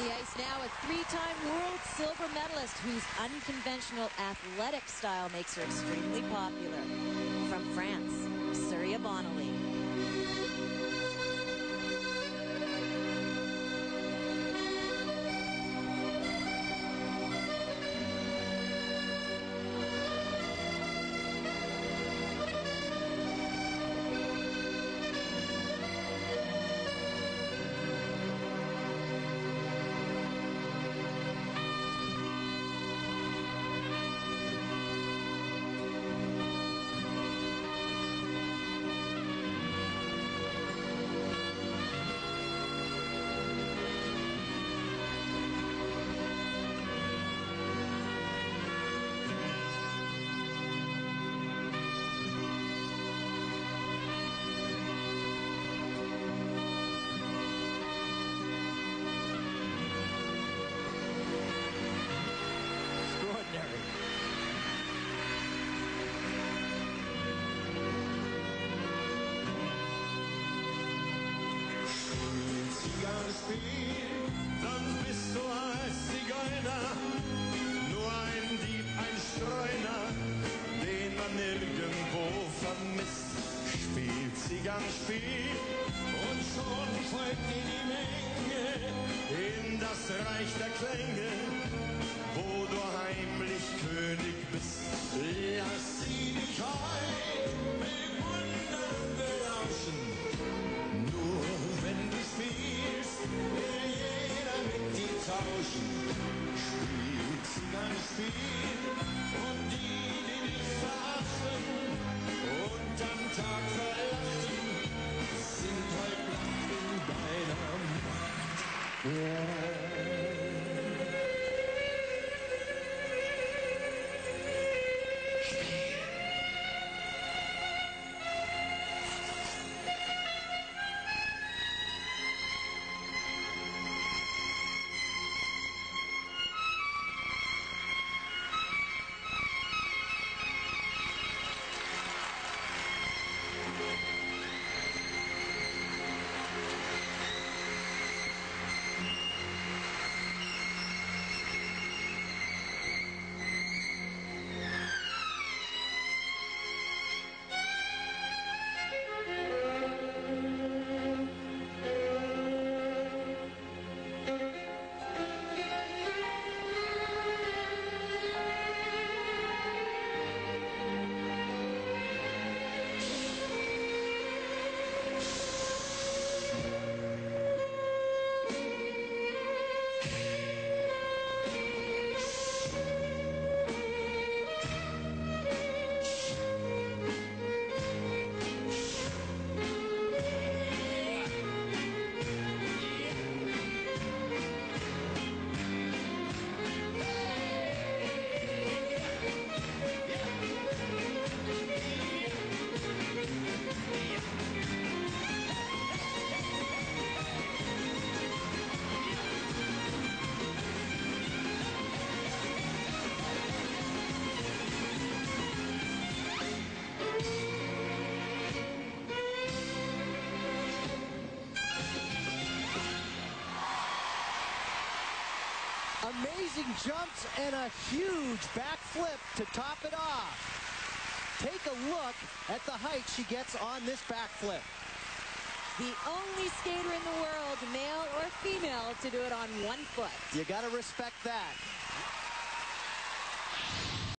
the ice now, a three-time world silver medalist whose unconventional athletic style makes her extremely popular. From France, Surya Bonaly. Dann bist du als Zigeuner, nur ein Dieb, ein Streuner, den man nirgendwo vermisst. Spielt Zigeunerspiel und schon folgt dir die Menge in das Reich der Klänge, wo du heimlich König bist. Lass sie dich heut bewundern, belauschen, nur wenn du spielst, will jeder mit dir tauschen. Spielt Zigeunerspiel und die dich verachten und am Tag verlachten, sind heut Nacht in deiner Macht. Yeah. Amazing jumps and a huge backflip to top it off. Take a look at the height she gets on this backflip. The only skater in the world, male or female, to do it on one foot. You got to respect that.